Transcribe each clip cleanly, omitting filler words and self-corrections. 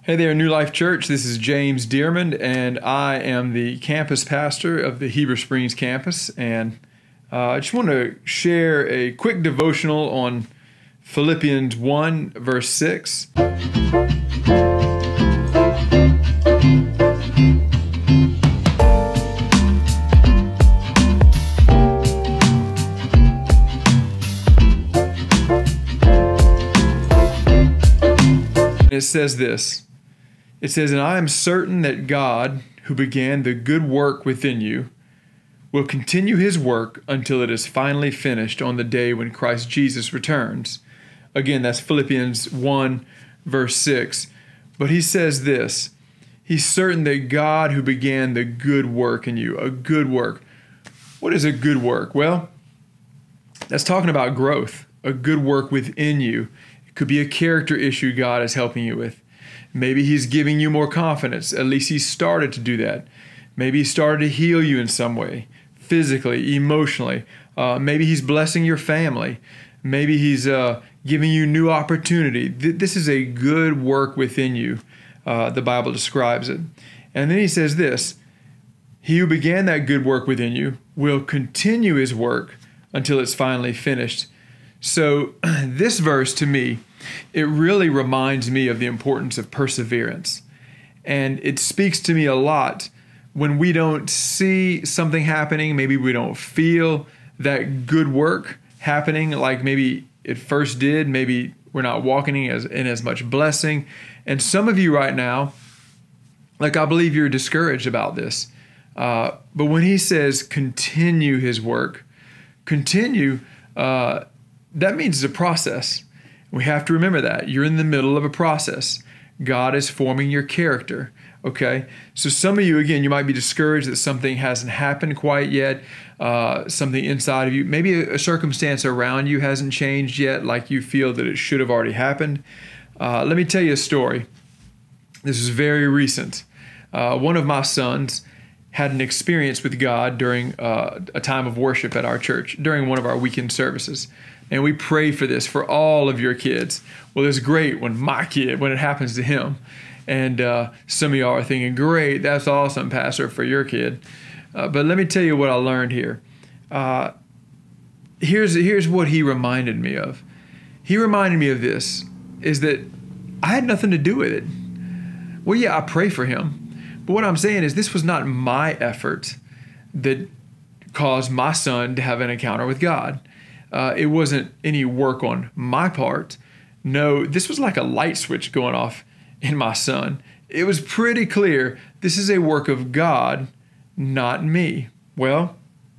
Hey there, New Life Church. This is James Dearmond, and I am the campus pastor of the Heber Springs campus. And I just want to share a quick devotional on Philippians 1, verse 6. It says this. It says, "And I am certain that God, who began the good work within you, will continue his work until it is finally finished on the day when Christ Jesus returns." Again, that's Philippians 1, verse 6. But he says this, he's certain that God, who began the good work in you, a good work. What is a good work? Well, that's talking about growth, a good work within you. It could be a character issue God is helping you with. Maybe he's giving you more confidence. At least he started to do that. Maybe he started to heal you in some way, physically, emotionally. Maybe he's blessing your family. Maybe he's giving you new opportunity. This is a good work within you. The Bible describes it. And then he says this, "He who began that good work within you will continue his work until it's finally finished." So this verse, to me, it really reminds me of the importance of perseverance. And it speaks to me a lot when we don't see something happening, maybe we don't feel that good work happening like maybe it first did, maybe we're not walking in as much blessing. And some of you right now, like I believe you're discouraged about this. But when he says continue his work, continue, that means it's a process. We have to remember that. You're in the middle of a process. God is forming your character, okay? So some of you, again, you might be discouraged that something hasn't happened quite yet, something inside of you. Maybe a circumstance around you hasn't changed yet, like you feel that it should have already happened. Let me tell you a story. This is very recent. One of my sons had an experience with God during a time of worship at our church, during one of our weekend services. And we pray for this for all of your kids. Well, it's great when it happens to him. And some of y'all are thinking, great, that's awesome, Pastor, for your kid. But let me tell you what I learned here. Here's what he reminded me of. He reminded me of this, is that I had nothing to do with it. Well, yeah, I pray for him. But what I'm saying is this was not my effort that caused my son to have an encounter with God. It wasn't any work on my part. No, this was like a light switch going off in my son. It was pretty clear this is a work of God, not me. Well,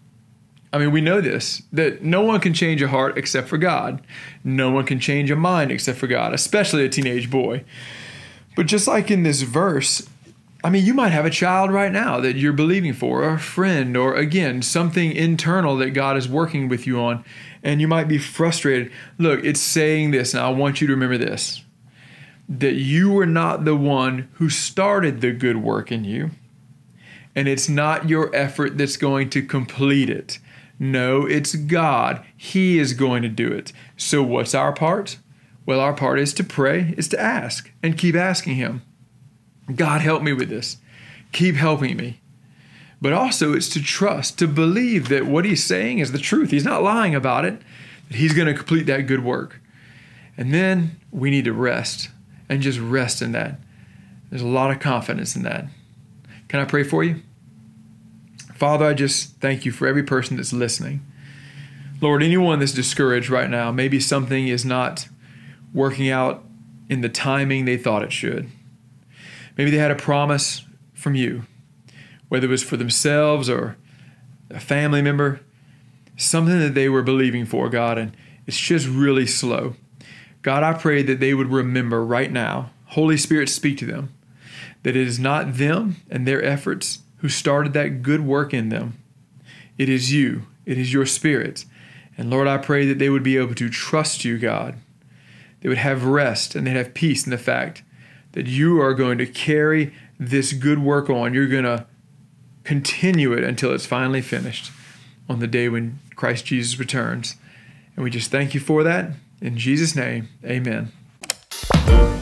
I mean, we know this, that no one can change a heart except for God. No one can change a mind except for God, especially a teenage boy. But just like in this verse, I mean, you might have a child right now that you're believing for, or a friend, or again, something internal that God is working with you on, and you might be frustrated. Look, it's saying this, and I want you to remember this, that you were not the one who started the good work in you, and it's not your effort that's going to complete it. No, it's God. He is going to do it. So what's our part? Well, our part is to pray, is to ask, and keep asking him. God, help me with this. Keep helping me. But also it's to trust, to believe that what he's saying is the truth. He's not lying about it, that he's going to complete that good work. And then we need to rest and just rest in that. There's a lot of confidence in that. Can I pray for you? Father, I just thank you for every person that's listening. Lord, anyone that's discouraged right now, maybe something is not working out in the timing they thought it should. Maybe they had a promise from you, whether it was for themselves or a family member, something that they were believing for, God, and it's just really slow. God, I pray that they would remember right now, Holy Spirit, speak to them, that it is not them and their efforts who started that good work in them. It is you. It is your Spirit. And Lord, I pray that they would be able to trust you, God. They would have rest and they'd have peace in the fact that you are going to carry this good work on. You're going to continue it until it's finally finished on the day when Christ Jesus returns. And we just thank you for that. In Jesus' name, amen.